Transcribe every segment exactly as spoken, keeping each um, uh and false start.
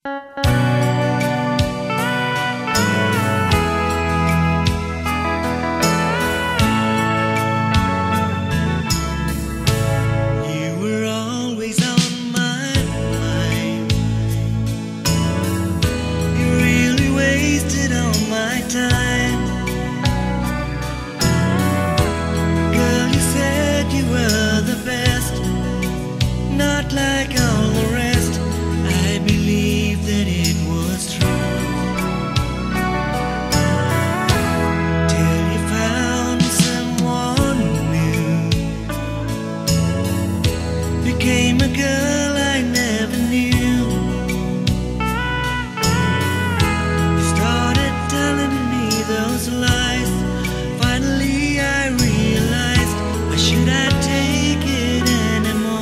Like all the rest, I believe that it was true. Till you found someone new, became a girl I never knew. You started telling me those lies. Finally I realized, why should I take it anymore?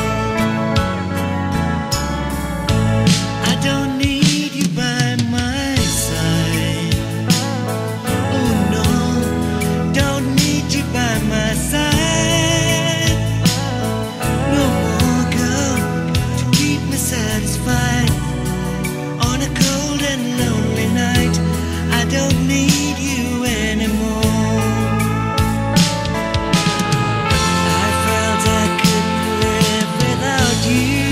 Don't need you by my side. Oh no, don't need you by my side. No more girl to keep me satisfied on a cold and lonely night. I don't need you anymore. I felt I couldn't live without you.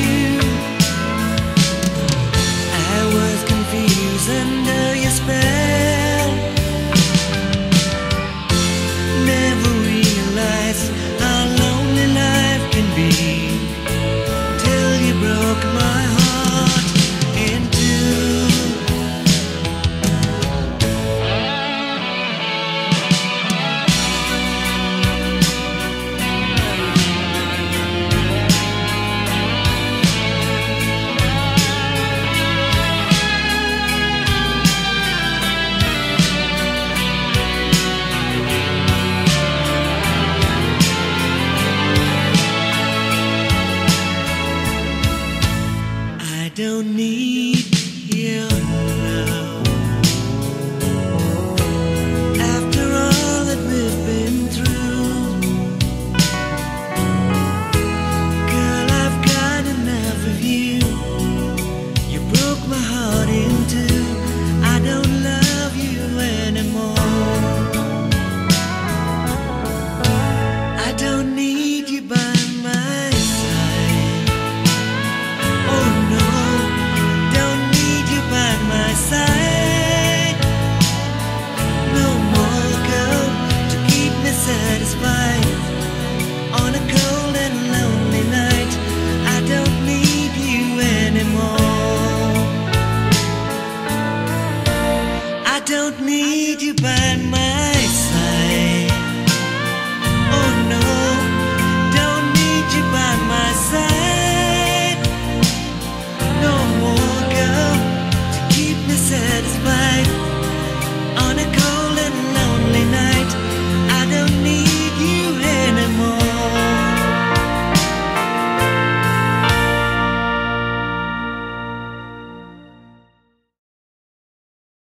Under your spell, never realized how lonely life can be, till you broke my heart in two. I don't need